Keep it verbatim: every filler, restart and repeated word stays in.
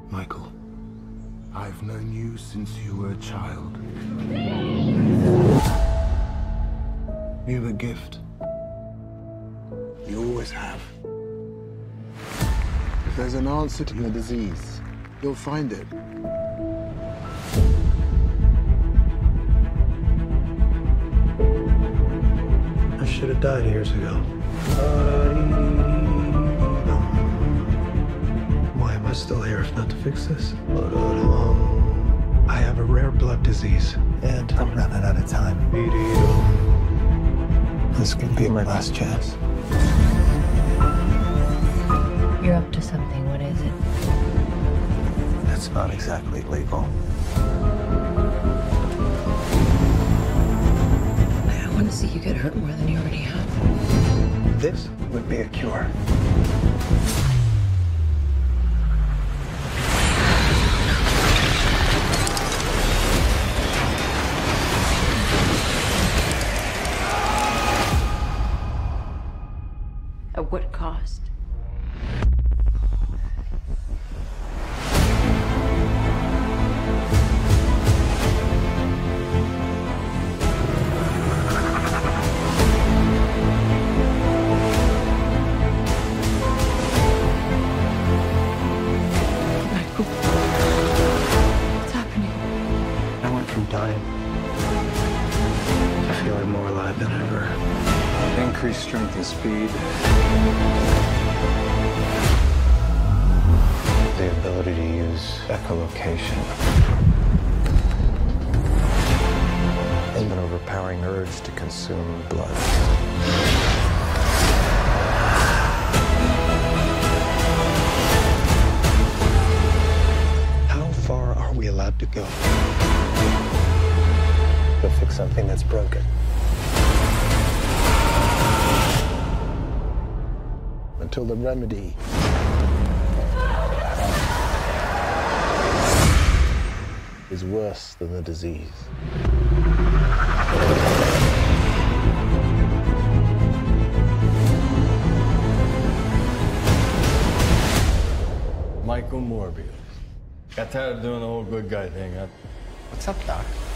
Michael, I've known you since you were a child. You're a gift. You always have. If there's an answer to your disease, you'll find it. I should have died years ago. Why am I still here if not to fix this? I have a rare blood disease, and I'm running out of time. This could be my last chance. You're up to something. What is it? That's not exactly legal. I want to see you get hurt more than you already have. This would be a cure. At what cost? Michael, what's happening? I went from dying to feeling more alive than ever. Increased strength and speed. The ability to use echolocation. And an overpowering urge to consume blood. How far are we allowed to go to fix something that's broken? Until the remedy is worse than the disease. Michael Morbius. Got tired of doing the whole good guy thing, huh? What's up, Doc?